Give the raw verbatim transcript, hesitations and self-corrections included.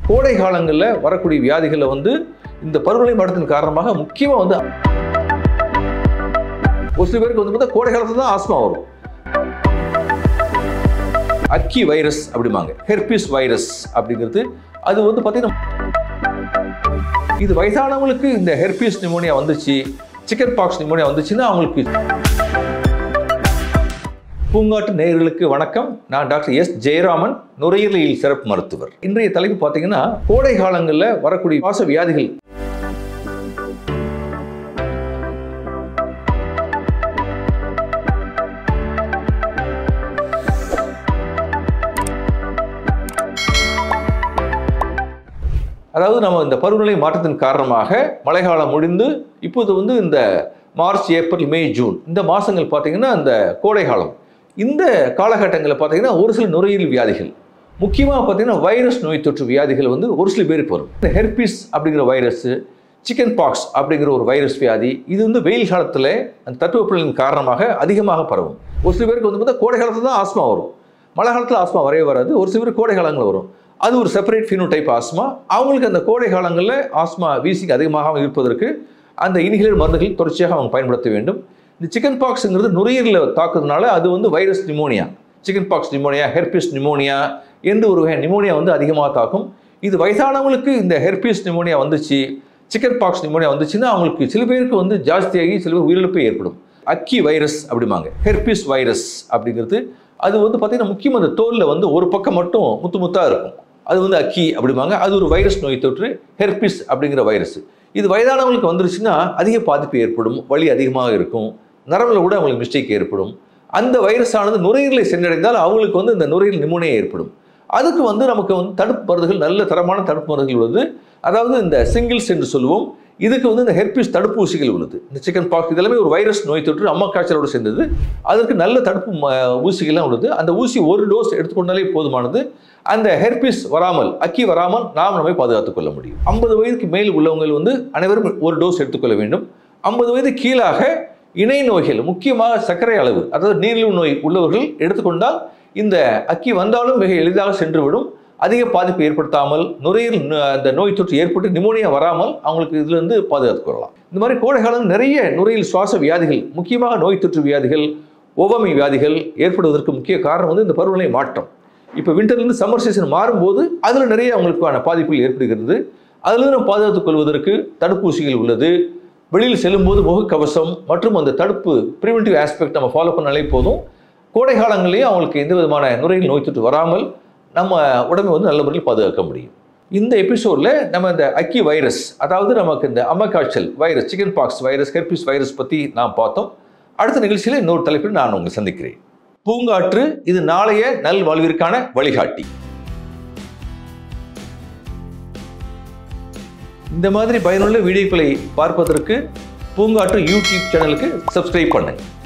கோடை காலங்களில் வரக்கூடிய வியாதிகளை வந்து இந்த பருவநிலை மாற்றத்தின் காரணமாக முக்கியமாக வந்து ஒரு சில பேருக்கு வந்து பார்த்தா கோடை காலத்தில் தான் ஆஸ்மா வரும். அக்கி வைரஸ் அப்படிம்பாங்க, ஹெர்பிஸ் வைரஸ் அப்படிங்கிறது. அது வந்து பார்த்தீங்கன்னா இது வயசானவங்களுக்கு இந்த ஹெர்பிஸ் நிமோனியா வந்துச்சு, சிக்கன் பாக்ஸ் நிமோனியா வந்துச்சுன்னா அவங்களுக்கு. பூங்காற்று நேயர்களுக்கு வணக்கம். நான் டாக்டர் எஸ் ஜெயராமன், நுரையீரலியல் சிறப்பு மருத்துவர். இன்றைய தலைப்பு பார்த்தீங்கன்னா கோடை காலங்களில் வரக்கூடிய சுவாச வியாதிகள். அதாவது நம்ம இந்த பருவநிலை மாற்றத்தின் காரணமாக மழைக்காலம் முடிந்து இப்போது வந்து இந்த மார்ச், ஏப்ரல், மே, ஜூன் இந்த மாதங்கள் பார்த்தீங்கன்னா இந்த கோடை காலம். இந்த காலகட்டங்களில் பார்த்தீங்கன்னா ஒரு சில நுரையீரல் வியாதிகள், முக்கியமாக பார்த்தீங்கன்னா வைரஸ் நோய் தொற்று வியாதிகள் வந்து ஒரு சில பேருக்கு வரும். இந்த ஹெர்பிஸ் அப்படிங்கிற வைரஸு, சிக்கன் பாக்ஸ் அப்படிங்கிற ஒரு வைரஸ் வியாதி, இது வந்து வெயில் காலத்தில் அந்த தட்பவெப்பநிலையின் காரணமாக அதிகமாக பரவும். ஒரு சில பேருக்கு வந்து பார்த்தா கோடை காலத்தில் தான் ஆஸ்மா வரும், மழை காலத்தில் ஆஸ்மா வரவே வராது. ஒரு சில பேர் கோடை காலங்களில் வரும். அது ஒரு செப்பரேட் ஃபினோடைப் ஆஸ்மா. அவங்களுக்கு அந்த கோடை காலங்களில் ஆஸ்மா வீசிங் அதிகமாக இருப்பதற்கு அந்த இன்ஹேலர் மருந்துகள் தொடர்ச்சியாக அவங்க பயன்படுத்த வேண்டும். இந்த சிக்கன் பாக்ஸுங்கிறது நுரையீரலில் தாக்குறதுனால அது வந்து virus pneumonia, chickenpox pneumonia, herpes pneumonia என்று ஒரு வகை நிமோனியா வந்து அதிகமாக தாக்கும். இது வயசானவங்களுக்கு இந்த ஹெர்பிஸ் நிமோனியா வந்துச்சு, சிக்கன் பாக்ஸ் நிமோனியா வந்துச்சுன்னா அவங்களுக்கு சில பேருக்கு வந்து ஜாஸ்தியாகி சில பேர் உயிரிழப்பு ஏற்படும். அக்கி வைரஸ் அப்படிம்பாங்க, ஹெர்பிஸ் வைரஸ் அப்படிங்கிறது. அது வந்து பார்த்தீங்கன்னா முக்கியமாக அந்த தோலில் வந்து ஒரு பக்கம் மட்டும் முத்து முத்தாக இருக்கும், அது வந்து அக்கி அப்படிம்பாங்க. அது ஒரு வைரஸ் நோய் தொற்று, ஹெர்பிஸ் அப்படிங்கிற வைரஸ். இது வயதானவங்களுக்கு வந்துருச்சுன்னா அதிக பாதிப்பு ஏற்படும், வலி அதிகமாக இருக்கும், நரம்பில் கூட அவங்களுக்கு மிஸ்டேக் ஏற்படும். அந்த வைரஸானது நுரையீரலை சென்றடைந்தால் அவங்களுக்கு வந்து இந்த நுரையீரல் நிமோனியா ஏற்படும். அதுக்கு வந்து நமக்கு வந்து தடுப்பு மருந்துகள், நல்ல தரமான தடுப்பு மருந்துகள் உள்ளது. அதாவது இந்த சிங்கிள்ஸ் என்று சொல்லுவோம். இதுக்கு வந்து இந்த ஹெர்பிஸ் தடுப்பூசிகள் உள்ளது. இந்த சிக்கன் பாக்ஸ் இதெல்லாமே ஒரு வைரஸ் நோய் தொற்று, அம்மா காய்ச்சலோடு சேர்ந்தது. அதற்கு நல்ல தடுப்பு ஊசிகள்லாம் உள்ளது. அந்த ஊசி ஒரு டோஸ் எடுத்துக்கொண்டாலே போதுமானது. அந்த ஹெர்பிஸ் வராமல், அக்கி வராமல் நாம் நம்மை பாதுகாத்துக் கொள்ள முடியும். ஐம்பது வயதுக்கு மேல் உள்ளவங்க வந்து அனைவரும் ஒரு டோஸ் எடுத்துக்கொள்ள வேண்டும். ஐம்பது வயது கீழாக இணை நோய்கள், முக்கியமாக சர்க்கரை அளவு, அதாவது நீரிழிவு நோய் உள்ளவர்கள் எடுத்துக்கொண்டால் இந்த அக்கி வந்தாலும் மிக எளிதாக சென்றுவிடும். அதிக பாதிப்பு ஏற்படுத்தாமல் நுரையீரல் அந்த நோய் தொற்று ஏற்பட்டு நிமோனியா வராமல் அவங்களுக்கு இதிலிருந்து பாதுகாத்துக் கொள்ளலாம். இந்த மாதிரி கோடை காலம் நிறைய நுரையீரல் சுவாச வியாதிகள், முக்கியமாக நோய் தொற்று வியாதிகள், ஒவ்வாமை வியாதிகள் ஏற்படுவதற்கு முக்கிய காரணம் வந்து இந்த பருவநிலை மாற்றம். இப்போ விண்டர்லேருந்து சம்மர் சீசன் மாறும்போது அதில் நிறைய அவங்களுக்கான பாதிப்புகள் ஏற்படுகிறது. அதிலிருந்து நம்ம பாதுகாத்துக் கொள்வதற்கு தடுப்பூசிகள் உள்ளது. வெளியில் செல்லும்போது முகக்கவசம் மற்றும் அந்த தடுப்பு ப்ரிவென்டிவ் ஆஸ்பெக்ட் நம்ம ஃபாலோ பண்ணாலே போதும். கோடை காலங்களிலேயே அவங்களுக்கு எந்த விதமான நுரையீரல் நோய் தொற்று வராமல் நம்ம உடம்பை வந்து நல்ல முறையில் பாதுகாக்க முடியும். இந்த எபிசோடில் நம்ம இந்த அக்கி வைரஸ், அதாவது நமக்கு இந்த அம்மை காய்ச்சல் virus, chickenpox virus, herpes virus பற்றி நாம் பார்த்தோம். அடுத்த நிகழ்ச்சியில் இன்னொரு தலைப்பில் நான் உங்களை சந்திக்கிறேன். பூங்காற்று, இது நாளைய நல்வாழ்விற்கான வழிகாட்டி. இந்த மாதிரி பயனுள்ள வீடியோக்களை பார்ப்பதற்கு பூங்காற்று யூடியூப் சேனலுக்கு சப்ஸ்கிரைப் பண்ணுங்க.